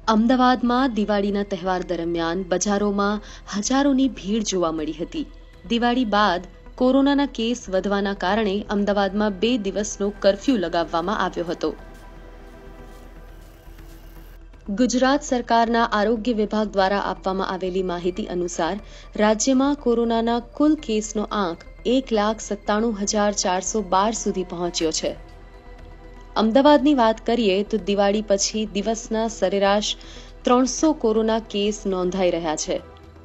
અમદાવાદમાં દિવાળીના તહેવાર દરમિયાન બજારોમાં હજારોની ભીડ જોવા મળી હતી। દિવાળી બાદ કોરોનાના કેસ વધવાના કારણે અમદાવાદમાં 2 દિવસનો કર્ફ્યુ લગાવવામાં આવ્યો હતો। ગુજરાત સરકારના આરોગ્ય વિભાગ દ્વારા આપવામાં આવેલી માહિતી અનુસાર રાજ્યમાં કોરોનાના કુલ કેસનો આંક 1,97,412 સુધી પહોંચ્યો છે। અમદાવાદની વાત કરીએ તો દિવાળી પછી દિવસના સરેરાશ 300 કોરોના કેસ નોંધાઈ રહ્યા છે।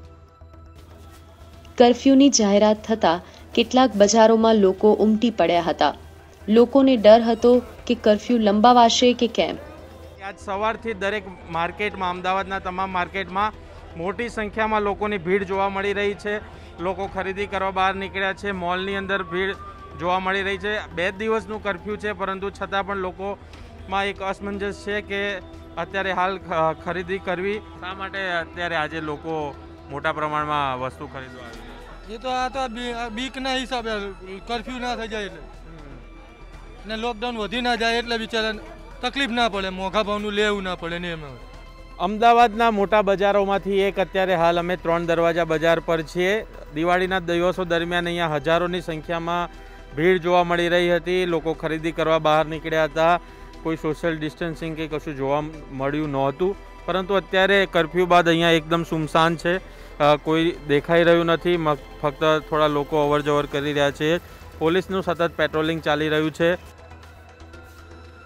કર્ફ્યુની જાહેરાત થતાં કેટલાક બજારોમાં લોકો ઉમટી પડ્યા હતા। લોકોને ડર હતો કે કર્ફ્યુ લંબાવાશે કે કેમ। આજ સવારથી દરેક માર્કેટમાં, અમદાવાદના તમામ માર્કેટમાં મોટી સંખ્યામાં લોકોની ભીડ જોવા મળી રહી છે। લોકો ખરીદી કરવા બહાર નીકળ્યા છે। મોલની અંદર ભીડ જોવા મળી રહી છે। 2 દિવસનું કર્ફ્યુ છે, પરંતુ છતાં પણ લોકોમાં એક અસમંજસ છે કે અત્યારે હાલ ખરીદી કરવી શા માટે અત્યારે આજે લોકો મોટા પ્રમાણમાં વસ્તુ ખરીદવા આવે છે। એ તો આ તો બીકના હિસાબે કર્ફ્યુ ના થઈ જાય એટલે ને લોકડાઉન વધી ના જાય એટલે બિચારા તકલીફ ના પડે, મોંઘા ભાવનું લેવું ના પડે ને એમાં। અમદાવાદના મોટા બજારોમાંથી એક અત્યારે હાલ અમે 3 દરવાજા બજાર પર છીએ। દિવાળીના દિવસો દરમિયાન અહીંયા હજારોની સંખ્યામાં ભીડ જોવા મળી રહી હતી। લોકો ખરીદી કરવા બહાર નીકળ્યા હતા। કોઈ સોશિયલ ડિસ્ટન્સિંગ કે કશું જોવા મળ્યું નહોતું, પરંતુ અત્યારે કર્ફ્યુ બાદ અહીંયા એકદમ સુમસાન છે। કોઈ દેખાઈ રહ્યું નથી, ફક્ત થોડા લોકો અવરજવર કરી રહ્યા છે। પોલીસનું સતત પેટ્રોલિંગ ચાલી રહ્યું છે।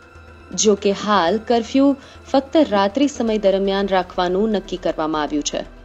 જો કે હાલ કર્ફ્યુ ફક્ત રાત્રિ સમય દરમિયાન રાખવાનું નક્કી કરવામાં આવ્યું છે।